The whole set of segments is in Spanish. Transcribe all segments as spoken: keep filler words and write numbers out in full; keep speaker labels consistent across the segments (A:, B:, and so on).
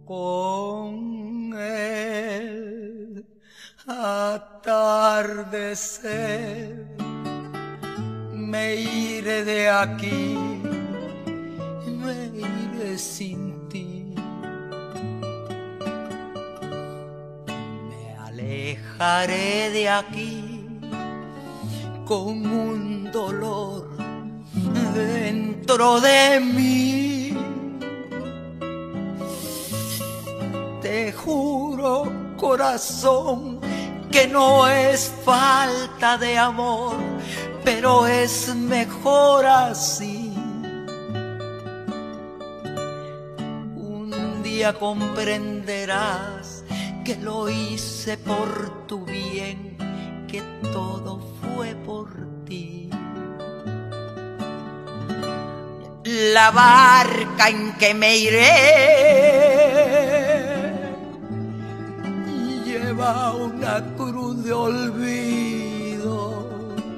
A: con el atardecer me iré de aquí, me iré sin ti. Me alejaré de aquí con un dolor dentro de mí. Te juro, corazón, que no es falta de amor, pero es mejor así. Un día comprenderás que lo hice por tu bien, que todo fue por ti. La barca en que me iré lleva una cruz de olvido,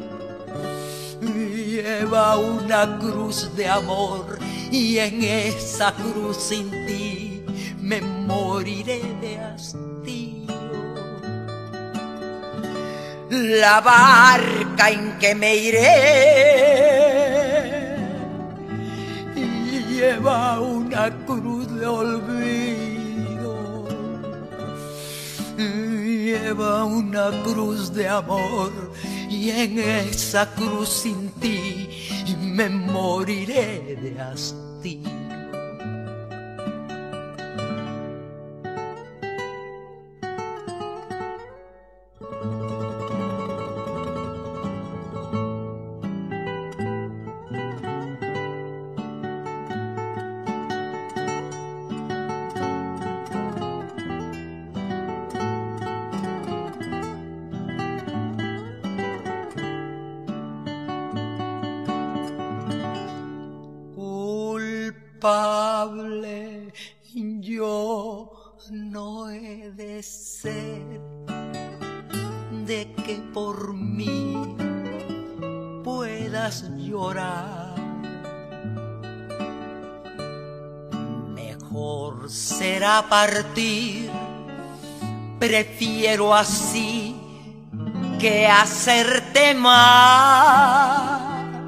A: lleva una cruz de amor, y en esa cruz sin ti me moriré de hastío. La barca en que me iré lleva una cruz de olvido, lleva una cruz de amor, y en esa cruz sin ti me moriré de hastío. Culpable yo no he de ser de que por mí puedas llorar. Mejor será partir, prefiero así que hacerte mal.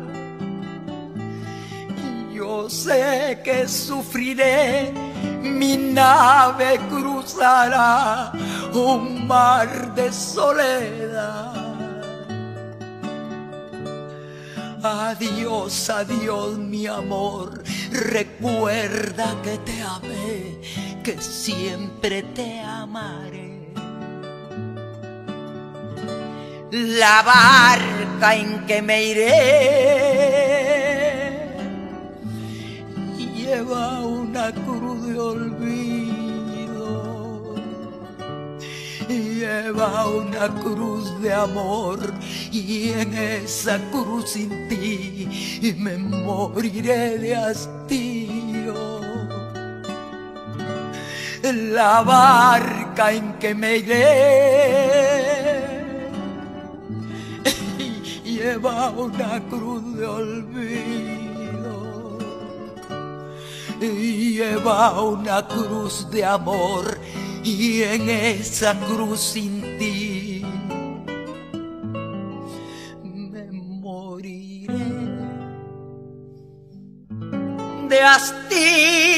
A: Yo sé que sufriré, mi nave cruzará un mar de soledad. Adiós, adiós, mi amor, recuerda que te amé, que siempre te amaré. La barca en que me iré lleva una cruz de olvido, lleva una cruz de amor, y en esa cruz sin ti me moriré de hastío. La barca en que me iré lleva una cruz de olvido, lleva una cruz de amor, y en esa cruz sin ti me moriré de hastío.